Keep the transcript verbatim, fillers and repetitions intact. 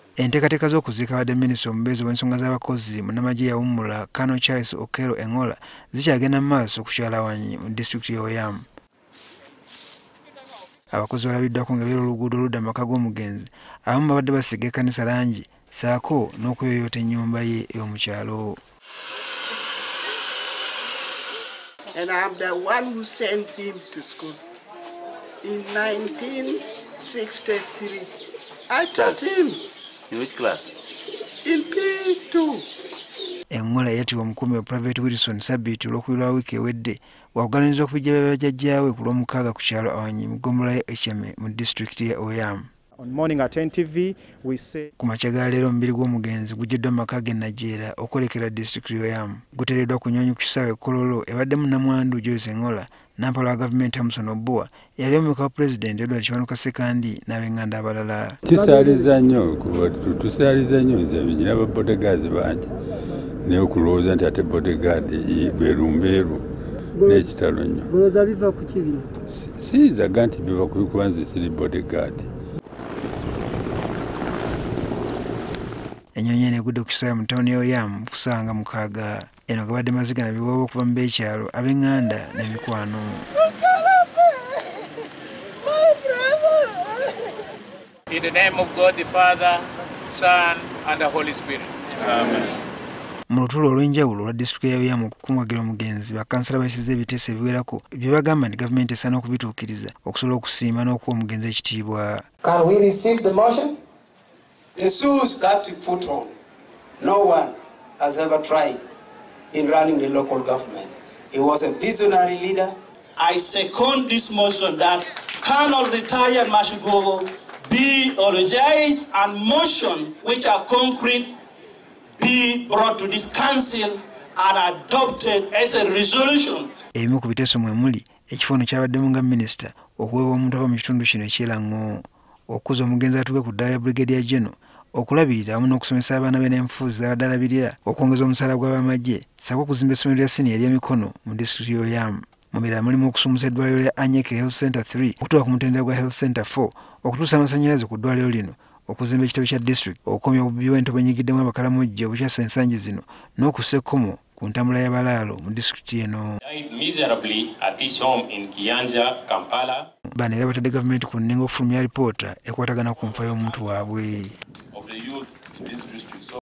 Enteekateeka z'okuziika abadde minisita omubeezi w'ensonga z'abakozi munnamagye yawummula Colonel Charles Engola zikyagenda mu maaso ku kyalo Awanyi mu disitulikiti y'e Oyam. Abakozi balabiddwako nga beera oluguudo oludda mu maka g'omugenzi abamu babadde basiga ekkanisa langi ssaako n'okweyoyoota ennyumba ye ey'omu kyalo. And I'm the one who sent him to school in nineteen sixty-three. I taught him. In which class? In P two. Engola yatibwa omukumi wa Private Wilson ssabiiti olw'okubiri lwa wiiki ewedde wakugalanyiza okubijja bajjajjaawe ku lw'omukaaga ku kyalo Awanyi mu ggombolola ya ky'e mu disitulikiti ya Oyam. On morning at N T V, we say ku makya ga leero omubiri gw'omugenzi gujjiddwa mu maka ge Najeera okwolekera disitulikiti ya Oyam guteereddwa ku nnyonyi ku kisaawe Kololo ebaddemu nnamwandu Joyce Engola nampala wa gavumenti Hamson Obua yali omumyuka wa pulezidenti Edward Kiwanuka Ssekandi n'ab'enganda abalala. Kisaaliza nnyo kuba tusaaliza nnyo nze nyina ba bodegazi bangi naye okulowooza nti ate bodegaadi lwerumbeeru n'ekitalo nnyo. Olowooza biva ku ki bino? Siyinzaga nti biva ku kuba nze siri bodegaadi. Ennyonyi eno egudde ku kisaawe mu ttawuni y'Oyam kusanga mukaaga. Eno gabadde maziga na biwoobo okuva mu b'ekyalo ab'enganda n'emikwano. In the name of God the Father, Son and the Holy Spirit. Amen. Mu lutuula olw'enjawulo olwa disitulikiti ya Oyam okukungubagira omugenzi bakkansala bayisizza ebiteeso ebiwerako bye bagamba nti gavumenti esaana okubituukiriza okusobola okusiima n'okuwa omugenzi ekitiibwa. Can we receive the motion? The shoes that you put on, no one has ever tried in running the local government. He was a visionary leader. I second this motion that Colonel retired Mashugogo be apologized and motion which are concrete be brought to this council and adopted as a resolution. Ebimu ku biteeso mwe muli ekifo ono kyabaddemu nga minisita okuweebwa omuntu ava mu kitundu kino eky'erango okuza omugenzi atuuke ku ddaala ya Brigadier General okulabirira awamu n'okusomesa abaana be n'enfuuzi z'abadde alabirira okwongeza omusaala gw'abamagye ssaako okuzimba essomero lya siniya ery'emikono mu disitulikiti y'Oyam. Mu mirala mulimu okusummusa eddwaliro lya Anyeke Health Center three okutuuka ku mutendera gwa Health Center four okutuusa amasannyalaze ku ddwaliro lino okuzimba ekitabo kya district okukomya obubbi bw'ente obwenyigiddemu abakalamojje obukyasa ensangi zino n'okussa ekkomo ku ntambula y'abalaalo mu disitulikiti eno. Bano era batadde gavumenti ku nninga okufulumya alipoota ekwatagana ku nfa y'omuntu waabwe.